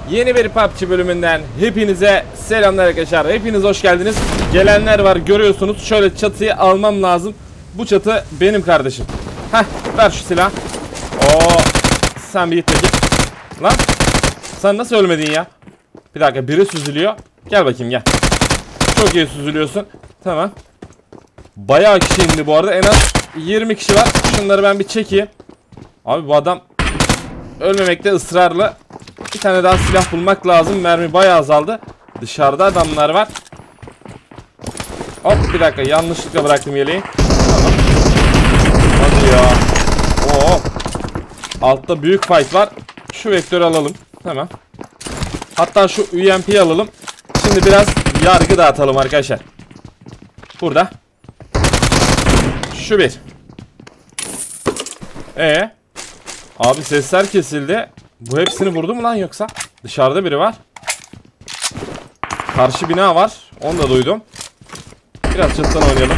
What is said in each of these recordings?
Yeni bir PUBG bölümünden hepinize selamlar arkadaşlar. Hepiniz hoş geldiniz. Gelenler var, görüyorsunuz. Şöyle çatıyı almam lazım. Bu çatı benim kardeşim. Heh, ver şu silah. Oo, sen bir git peki. Lan sen nasıl ölmedin ya? Bir dakika, biri süzülüyor. Gel bakayım, gel. Çok iyi süzülüyorsun. Tamam. Bayağı kişi indi bu arada. En az 20 kişi var. Şunları ben bir çekeyim. Abi bu adam ölmemekte ısrarlı. Bir tane daha silah bulmak lazım. Mermi bayağı azaldı. Dışarıda adamlar var. Hop, bir dakika, yanlışlıkla bıraktım yeleği. Tamam. Hadi ya. Oo. Altta büyük fight var. Şu vektörü alalım. Tamam. Hatta şu UMP'yi alalım. Şimdi biraz yargı dağıtalım arkadaşlar. Burada. Şu bir. Abi sesler kesildi. Bu hepsini vurdu mu lan yoksa? Dışarıda biri var. Karşı bina var. Onu da duydum. Biraz çatıdan oynayalım.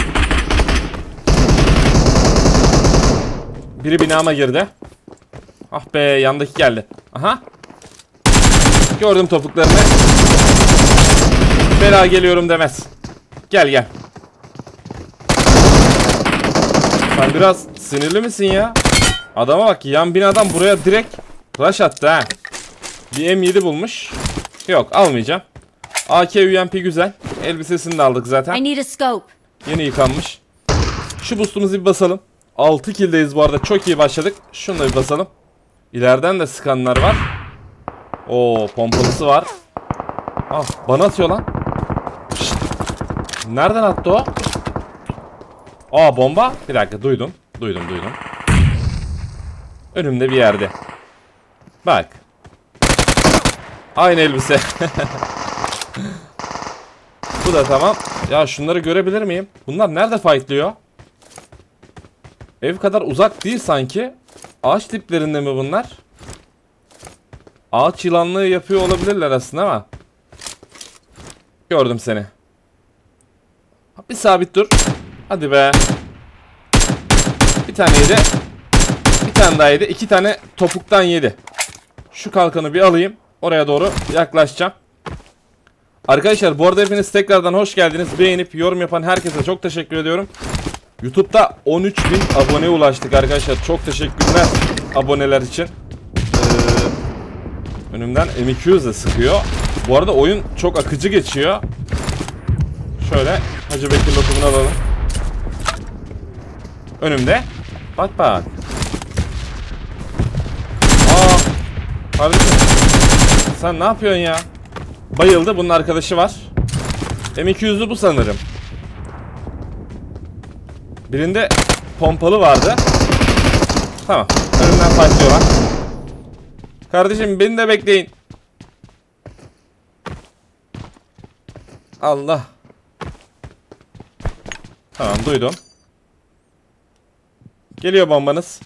Biri binama girdi. Ah be, yandaki geldi. Aha. Gördüm topuklarını. Bela geliyorum demez. Gel gel. Sen biraz sinirli misin ya? Adama bak, yan binadan buraya direkt rush attı ha. Bir M7 bulmuş. Yok, almayacağım. AK UMP güzel. Elbisesini de aldık zaten. Yeni yıkanmış. Şu boostumuzu bir basalım. 6 kill'deyiz bu arada, çok iyi başladık. Şunu da bir basalım. İleriden de sıkanlar var. Oo, pompalısı var. Ah, bana atıyor lan. Şşt. Nereden attı o? Aa, bomba. Bir dakika, duydum. Duydum. Önümde bir yerde. Bak. Aynı elbise. Bu da tamam. Ya şunları görebilir miyim? Bunlar nerede fightlıyor? Ev kadar uzak değil sanki. Ağaç diplerinde mi bunlar? Ağaç yılanlığı yapıyor olabilirler aslında ama. Gördüm seni. Bir sabit dur. Hadi be. Bir tane yedi. Bir tane daha yedi. 2 tane topuktan yedi. Şu kalkanı bir alayım. Oraya doğru yaklaşacağım. Arkadaşlar bu arada hepiniz tekrardan hoş geldiniz. Beğenip yorum yapan herkese çok teşekkür ediyorum. YouTube'da 13.000 aboneye ulaştık arkadaşlar. Çok teşekkürler aboneler için. Önümden M200 de sıkıyor. Bu arada oyun çok akıcı geçiyor. Şöyle Hacı Bekir lokumunu alalım. Önümde. Bak. Aa, kardeşim, sen ne yapıyorsun ya? Bayıldı. Bunun arkadaşı var. M200'lü bu sanırım. Birinde pompalı vardı. Tamam. Önümden fightlıyorlar. Kardeşim, beni de bekleyin. Allah. Tamam, duydum. Geliyor bombanız.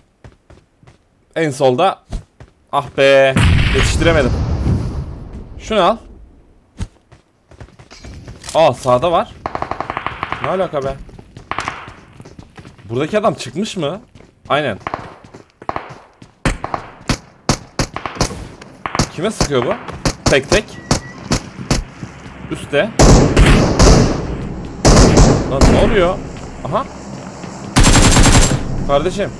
En solda. Ah be. Yetiştiremedim. Şunu al. Aa, sağda var. Ne alaka be? Buradaki adam çıkmış mı? Aynen. Kime sıkıyor bu? Tek. Üste. Lan ne oluyor? Aha. Kardeşim.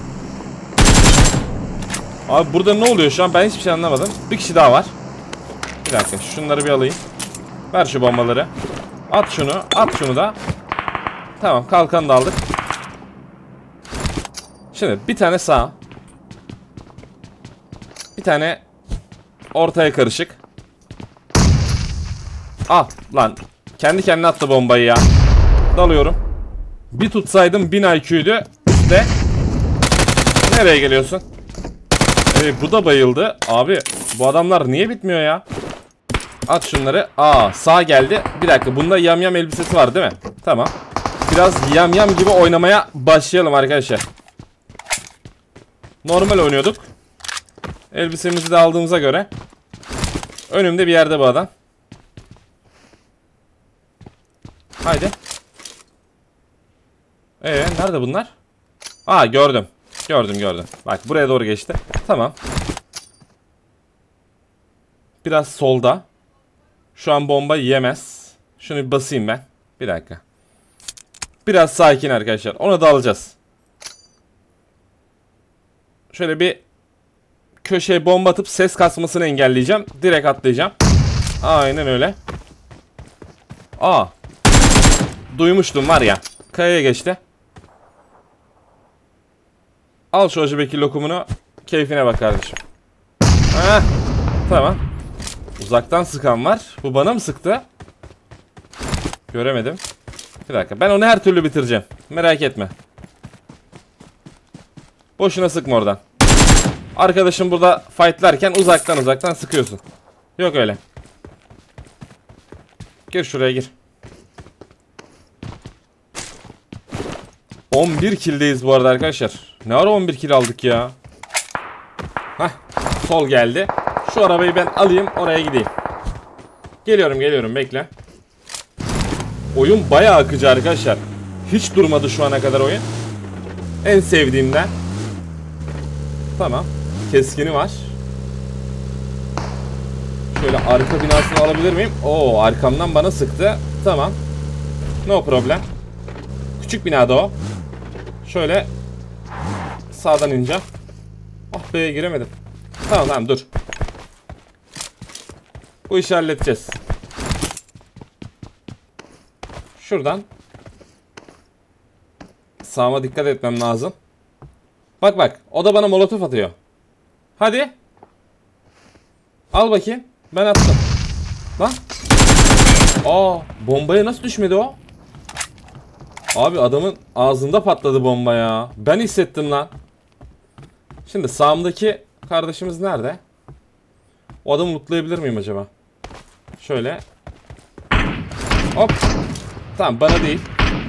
Abi burada ne oluyor şu an? Ben hiçbir şey anlamadım. Bir kişi daha var. Bir dakika, şunları bir alayım. Ver şu bombaları. At şunu da. Tamam, kalkanı da aldık. Şimdi bir tane sağ. Bir tane ortaya karışık. Ah lan. Kendi kendine attı bombayı ya. Dalıyorum. Bir tutsaydım 1000 IQ'ydu. İşte. Nereye geliyorsun? Bu da bayıldı. Abi bu adamlar niye bitmiyor ya? At şunları. Aa, sağ geldi. Bir dakika, bunda yamyam elbisesi var değil mi? Tamam. Biraz yamyam gibi oynamaya başlayalım arkadaşlar. Normal oynuyorduk. Elbisemizi de aldığımıza göre. Önümde bir yerde bu adam. Haydi. Nerede bunlar? Aa, gördüm. Gördüm. Bak, buraya doğru geçti. Tamam. biraz solda. Şu an bomba yemez. Şunu bir basayım ben. Bir dakika. Biraz sakin arkadaşlar. Ona da alacağız. Şöyle bir köşeye bomba atıp ses kasmasını engelleyeceğim. Direkt atlayacağım. Aynen öyle. Aa. Duymuştum var ya. Kayaya geçti. Al şu Hacı Bekir lokumunu. Keyfine bak kardeşim. Heh. Tamam. Uzaktan sıkan var. Bu bana mı sıktı? Göremedim. Bir dakika. Ben onu her türlü bitireceğim. Merak etme. Boşuna sıkma oradan. Arkadaşım burada fightlarken uzaktan sıkıyorsun. Yok öyle. Gir şuraya gir. 11 kill'deyiz bu arada arkadaşlar. Ne ara 11 kill aldık ya. Hah. Sol geldi. Şu arabayı ben alayım, oraya gideyim. Geliyorum bekle. Oyun bayağı akıcı arkadaşlar. Hiç durmadı şu ana kadar oyun. En sevdiğimden. Tamam. Keskini var. Şöyle arka binasını alabilir miyim? Oo, arkamdan bana sıktı. Tamam. No problem. Küçük binada o. Şöyle sağdan ineceğim. Ah be, giremedim. Tamam dur. Bu işi halledeceğiz. Şuradan sağıma dikkat etmem lazım. Bak o da bana molotof atıyor. Hadi. Al bakayım. Ben attım. Lan. Aa, bombaya nasıl düşmedi o? Abi adamın ağzında patladı bomba ya. Ben hissettim lan. Şimdi sağımdaki kardeşimiz nerede? O adamı lootlayabilir miyim acaba? Şöyle. Hop. Tamam, bana değil.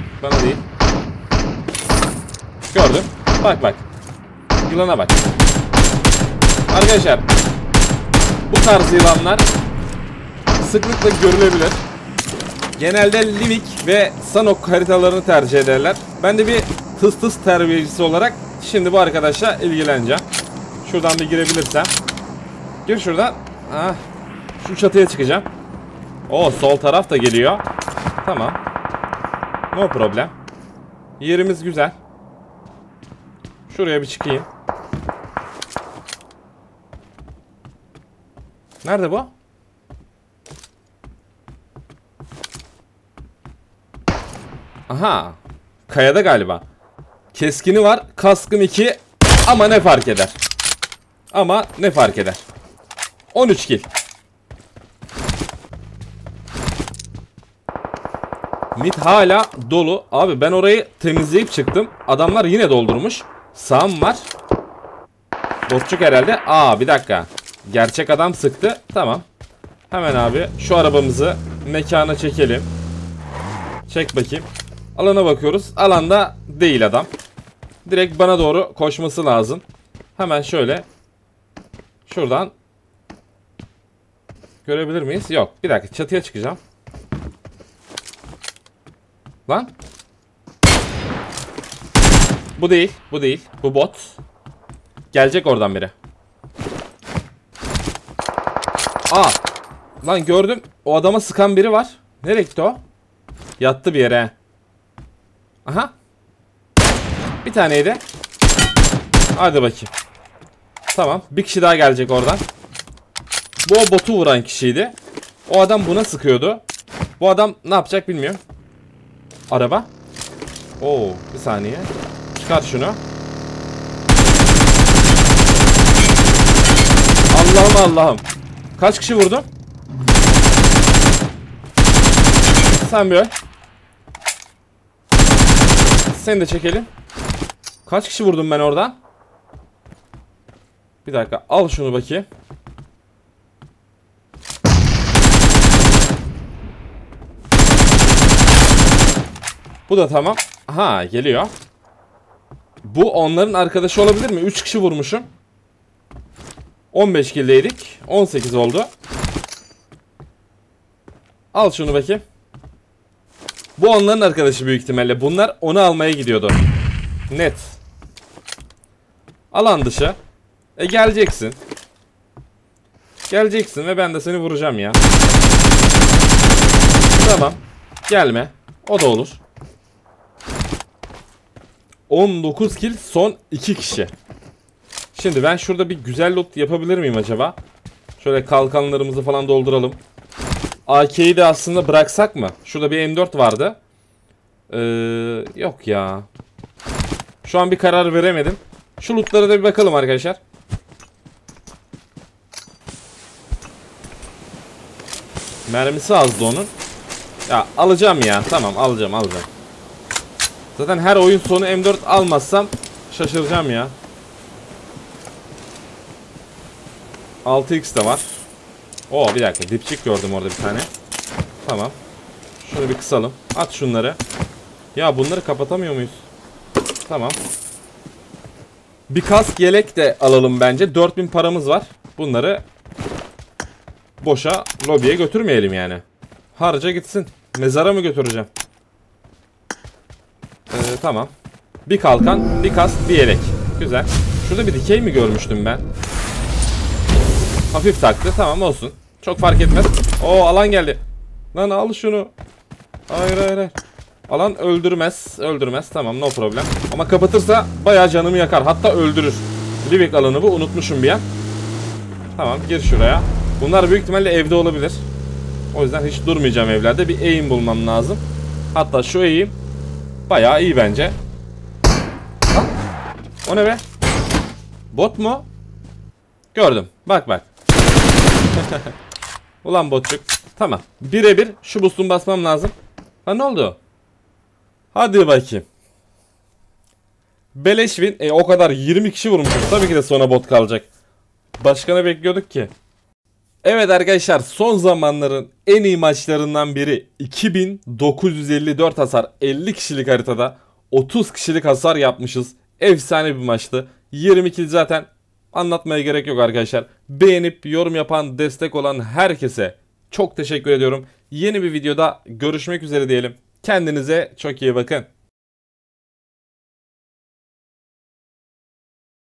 Gördüm. Bak. Yılana bak. Arkadaşlar, bu tarz yılanlar sıklıkla görülebilir. Genelde Livik ve Sanok haritalarını tercih ederler. Ben de bir tıs terbiyecisi olarak şimdi bu arkadaşla ilgileneceğim. Şuradan bir girebilirsem. Gir şuradan. Ah. Şu çatıya çıkacağım. O sol taraf da geliyor. Tamam. No problem. Yerimiz güzel. Şuraya bir çıkayım. Nerede bu? Aha. Kayada galiba. Keskini var. Kaskım 2. Ama ne fark eder? 13 kill. Mid hala dolu. Abi ben orayı temizleyip çıktım. Adamlar yine doldurmuş. Sağım var. Botçuk herhalde. Aa, bir dakika. Gerçek adam sıktı. Tamam. Hemen abi şu arabamızı mekana çekelim. Çek bakayım. Alana bakıyoruz. Alanda değil adam. Direkt bana doğru koşması lazım. Hemen şöyle. Şuradan. Görebilir miyiz? Yok. Bir dakika, çatıya çıkacağım. Lan. Bu değil. Bu bot. Gelecek oradan biri. Aa. Lan gördüm. O adama sıkan biri var. Nereye gitti o? Yattı bir yere. Aha. Bir taneydi. Hadi bakayım. Tamam. Bir kişi daha gelecek oradan. Bu o botu vuran kişiydi. O adam buna sıkıyordu. Bu adam ne yapacak bilmiyorum. Araba. Oo, bir saniye. Çıkar şunu. Allah'ım. Kaç kişi vurdum? Sen bir öl. Seni de çekelim. Kaç kişi vurdum ben oradan? Bir dakika, al şunu bakayım. Bu da tamam. Aha, geliyor. Bu onların arkadaşı olabilir mi? 3 kişi vurmuşum. 15 kill'deydik. 18 oldu. Al şunu bakayım. Bu onların arkadaşı büyük ihtimalle. Bunlar onu almaya gidiyordu. Net. Alan dışı. Geleceksin. Geleceksin ve ben de seni vuracağım ya. Tamam. Gelme. O da olur. 19 kill, son 2 kişi. Şimdi ben şurada bir güzel loot yapabilir miyim acaba? Şöyle kalkanlarımızı falan dolduralım. AK'yi de aslında bıraksak mı? Şurada bir M4 vardı. Yok ya. Şu an bir karar veremedim. Şu lootlara da bir bakalım arkadaşlar. Mermisi azdı onun. Ya alacağım ya. Tamam, alacağım. Zaten her oyun sonu M4 almazsam şaşıracağım ya. 6x de var. Oo, bir dakika, dipçik gördüm orada bir tane. Tamam. Şunu bir kısalım. At şunları. Ya bunları kapatamıyor muyuz? Tamam. Bir kask yelek de alalım bence. 4000 paramız var. Bunları boşa lobiye götürmeyelim yani. Harca gitsin. Mezara mı götüreceğim? Tamam. Bir kalkan, bir kask, bir yelek. Güzel. Şurada bir dikey mi görmüştüm ben? Hafif taktı. Tamam, olsun. Çok fark etmez. Oo, alan geldi. Lan al şunu. Hayır. Alan öldürmez. Tamam, no problem. Ama kapatırsa bayağı canımı yakar. Hatta öldürür. Livik alanı bu. Unutmuşum bir an. Tamam, gir şuraya. Bunlar büyük ihtimalle evde olabilir. O yüzden hiç durmayacağım evlerde. Bir aim bulmam lazım. Hatta şu aim bayağı iyi bence. O ne be? Bot mu? Gördüm. Bak. Ulan botçuk. Tamam. Birebir şu boost'umu basmam lazım. Ha, ne oldu? Hadi bakayım. Beleş win. O kadar 20 kişi vurmuşuz. Tabii ki de sonra bot kalacak. Başka ne bekliyorduk ki? Evet arkadaşlar, son zamanların en iyi maçlarından biri. 2954 hasar, 50 kişilik haritada 30 kişilik hasar yapmışız. Efsane bir maçtı. 20 kill zaten anlatmaya gerek yok arkadaşlar. Beğenip yorum yapan, destek olan herkese çok teşekkür ediyorum. Yeni bir videoda görüşmek üzere diyelim. Kendinize çok iyi bakın.